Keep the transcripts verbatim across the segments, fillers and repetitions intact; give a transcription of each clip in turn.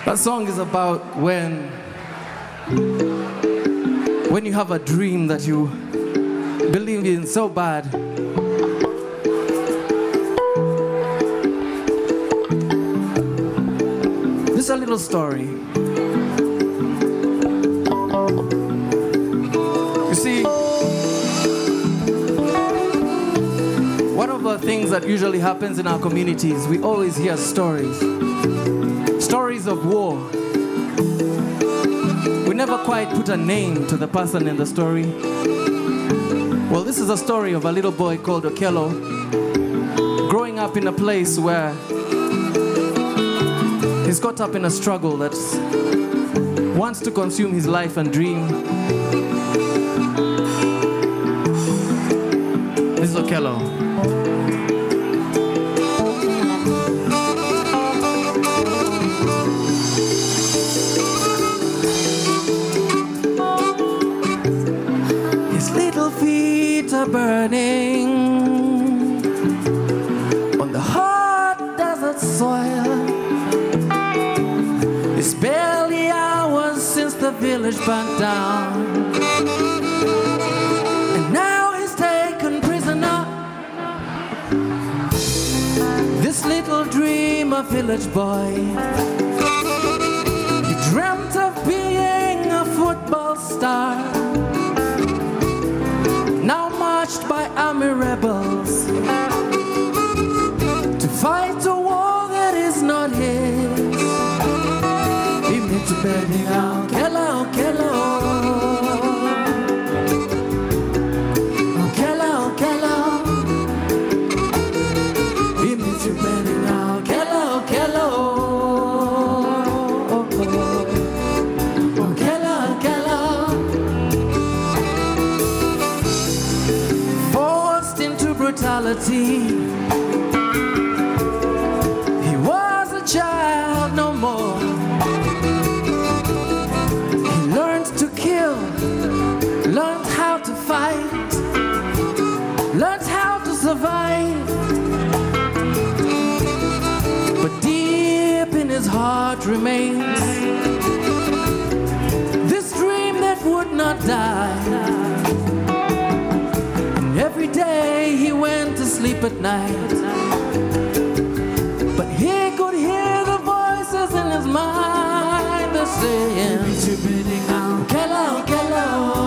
That song is about when when you have a dream that you believe in so bad. This is a little story. You see, one of the things that usually happens in our communities, we always hear stories. Stories of war. We never quite put a name to the person in the story. Well, this is a story of a little boy called Okello, growing up in a place where he's caught up in a struggle that wants to consume his life and dream. This is Okello. Are burning on the hot desert soil. It's barely hours since the village burnt down, and now he's taken prisoner. This little dreamer village boy, he dreamt of being a football star, now marched by army rebels to fight a war that is not his. He meant to bed in Okello, Okello, Okello, Okello. He meant to bed in Okello, Okello, Okello, Okello. Brutality. He was a child no more. He learned to kill, learned how to fight, learned how to survive. But deep in his heart remains this dream that would not die. Every day he went to sleep at night, but he could hear the voices in his mind that saying, Okello, Okello,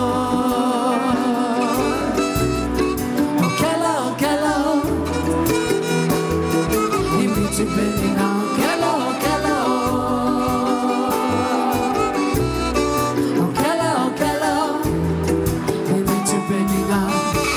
Okello, Okello. He meets you bending Okello, Okello, Okello, Okello. He meets you bending out.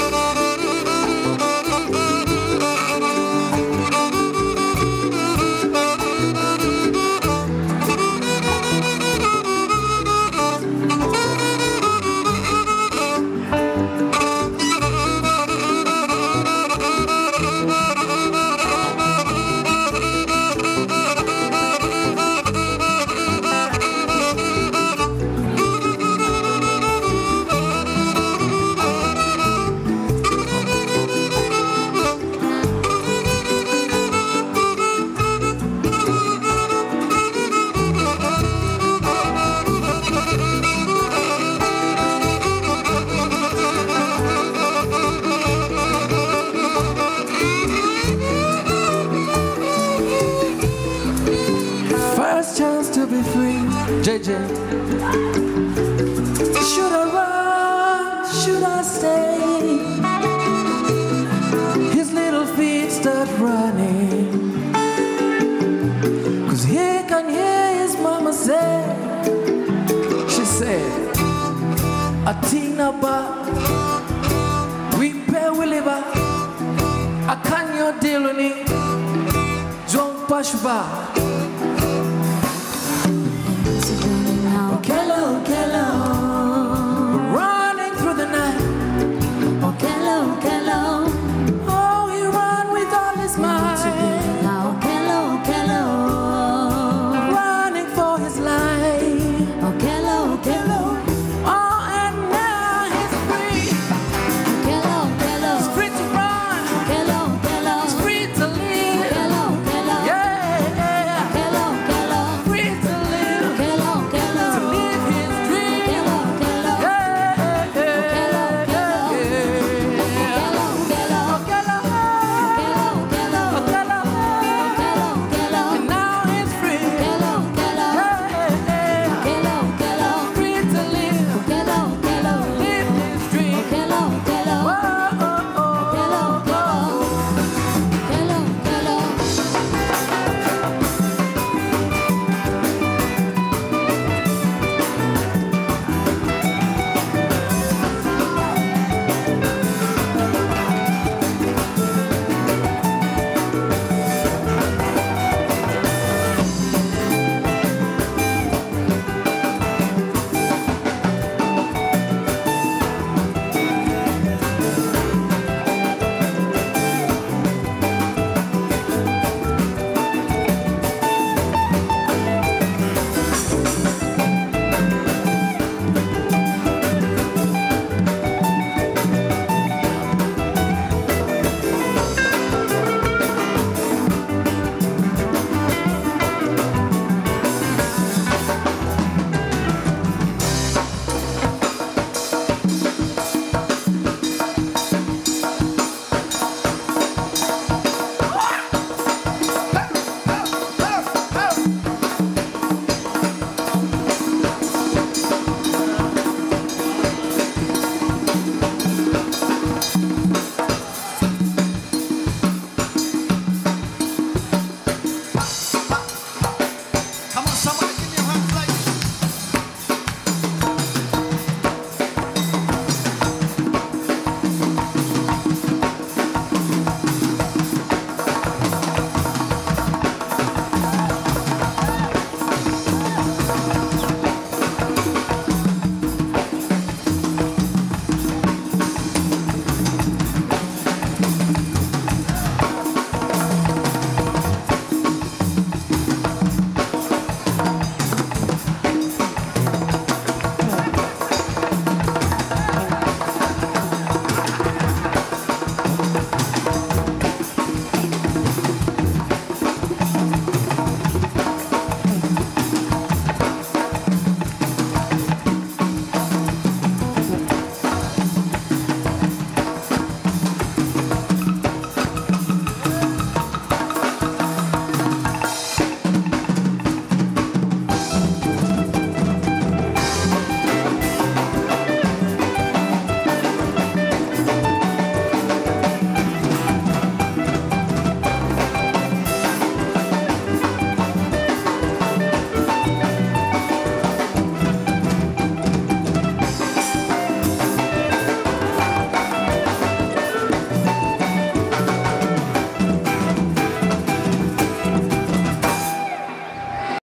Chance to be free, J J. Should I run? Should I stay? His little feet start running, 'cause he can hear his mama say, she said, Atina ba, we pay Williba, I can't your deal on it, John Pashba.